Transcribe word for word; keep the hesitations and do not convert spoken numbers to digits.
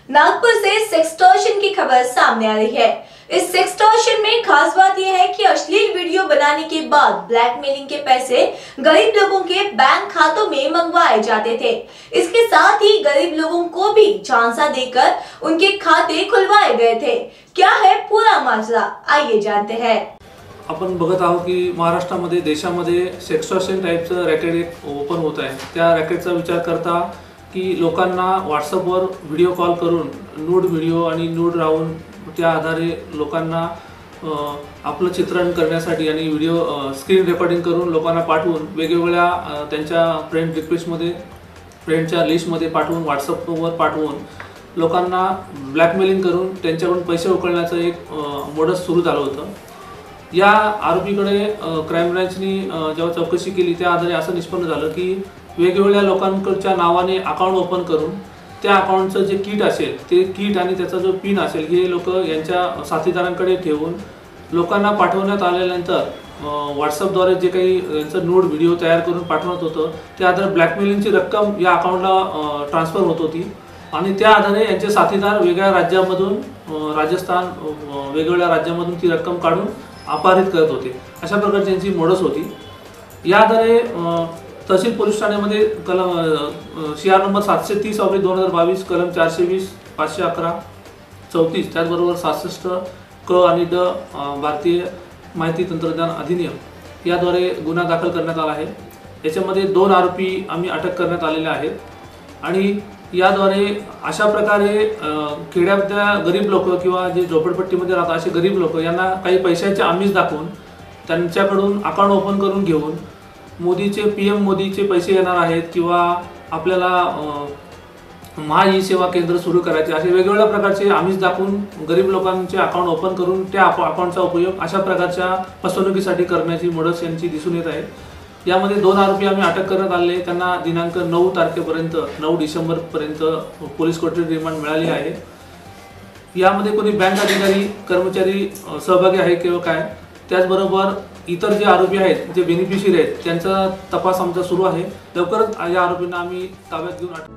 नागपुर से sextortion की खबर सामने आ रही है। इस सेक्सटॉर्शन में खास बात यह है कि अश्लील वीडियो बनाने के बाद ब्लैकमेलिंग के पैसे गरीब लोगों के बैंक खातों में मंगवाए जाते थे। इसके साथ ही गरीब लोगों को भी झांसा देकर उनके खाते खुलवाए गए थे। क्या है पूरा माजरा, आइए जानते हैं। आपण बघत आहोत की महाराष्ट्रामध्ये देशामध्ये सेक्सटॉर्शन टाईपचं रॅकेट एक ओपन होत आहे। त्या रॅकेटचा विचार करता की लोकांना व्हॉट्सअपवर व्हिडिओ कॉल करून नूड व्हिडिओ आणि नूड राहून त्या आधारे लोकांना आपलं चित्रण करण्यासाठी आणि व्हिडिओ स्क्रीन रेकॉर्डिंग करून लोकांना पाठवून वेगवेगळ्या त्यांच्या फ्रेंड रिक्वेस्टमध्ये फ्रेंडच्या लिस्टमध्ये पाठवून व्हॉट्सअपवर पाठवून लोकांना ब्लॅकमेलिंग करून त्यांच्याकडून पैसे उकळण्याचं एक मोडस सुरू झालं होतं। या आरोपीकडे क्राइम ब्रांचनी जेव्हा चौकशी केली त्या आधारे असं निष्पन्न झालं की वेगवेगळ्या लोकांकडच्या नावाने अकाउंट ओपन करून त्या अकाउंटचं जे किट असेल ते किट आणि त्याचा जो पिन असेल हे लोक यांच्या साथीदारांकडे ठेवून लोकांना पाठवण्यात आल्यानंतर व्हॉट्सअपद्वारे जे काही यांचं नूड व्हिडिओ तयार करून पाठवत होतं त्या आधारे ब्लॅकमेलिंगची रक्कम या अकाउंटला ट्रान्सफर होत होती आणि त्या आधारे यांचे साथीदार वेगळ्या राज्यामधून राजस्थान वेगवेगळ्या राज्यामधून ती रक्कम काढून अपहरित करत होते। अशा प्रकारची यांची मोडस होती। या आधारे तहसील पोलीस ठाण्यामध्ये कलम सी आर नंबर सातशे तीस ऑब्लिक दोन हजार बावीस कलम चारशे वीस पाचशे अकरा चौतीस त्याचबरोबर सहासष्ट क आणि ड भारतीय माहिती तंत्रज्ञान अधिनियम याद्वारे गुन्हा दाखल करण्यात आला आहे। याच्यामध्ये दोन आरोपी आम्ही अटक करण्यात आलेले आहेत आणि याद्वारे अशा प्रकारे खेड्यातल्या गरीब लोक किंवा जे झोपडपट्टीमध्ये राहतात असे गरीब लोक यांना काही पैशाचे आमिष दाखवून त्यांच्याकडून अकाउंट ओपन करून घेऊन मोदीचे पी एम मोदीचे पैसे येणार आहेत किंवा आपल्याला महा ई सेवा केंद्र सुरू करायचे असे वेगवेगळ्या प्रकारचे आमिष दाखवून गरीब लोकांचे अकाउंट ओपन करून त्या अकाउंटचा उपयोग अशा प्रकारच्या फसवणुकीसाठी करण्याची मोडस यांची दिसून येत आहे। यामध्ये दोन आरोपी आम्ही अटक करण्यात आले। त्यांना दिनांक नऊ तारखेपर्यंत नऊ डिसेंबर पर्यंत पोलीस कोठडी रिमांड मिळाली आहे। यामध्ये कोणी बँक अधिकारी कर्मचारी सहभागी आहे किंवा काय त्याचबरोबर इतर जे आरोपी आहेत जे बेनिफिशियरी आहेत त्यांचा तपास आमचा सुरू आहे। लवकरच या आरोपींना आम्ही ताब्यात घेऊन